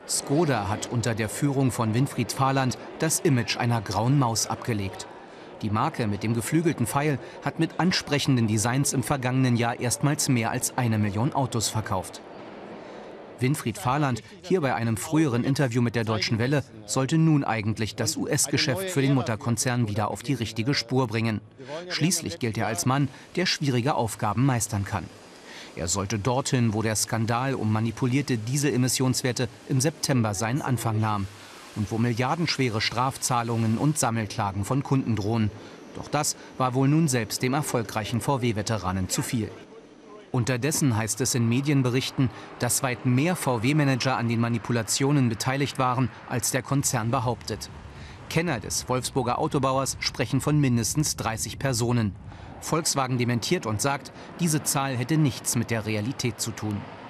Škoda hat unter der Führung von Winfried Valand das Image einer grauen Maus abgelegt. Die Marke mit dem geflügelten Pfeil hat mit ansprechenden Designs im vergangenen Jahr erstmals mehr als 1 Million Autos verkauft. Winfried Valand, hier bei einem früheren Interview mit der Deutschen Welle, sollte nun eigentlich das US-Geschäft für den Mutterkonzern wieder auf die richtige Spur bringen. Schließlich gilt er als Mann, der schwierige Aufgaben meistern kann. Er sollte dorthin, wo der Skandal um manipulierte Dieselemissionswerte im September seinen Anfang nahm und wo milliardenschwere Strafzahlungen und Sammelklagen von Kunden drohen. Doch das war wohl nun selbst dem erfolgreichen VW-Veteranen zu viel. Unterdessen heißt es in Medienberichten, dass weit mehr VW-Manager an den Manipulationen beteiligt waren, als der Konzern behauptet. Kenner des Wolfsburger Autobauers sprechen von mindestens 30 Personen. Volkswagen dementiert und sagt, diese Zahl hätte nichts mit der Realität zu tun.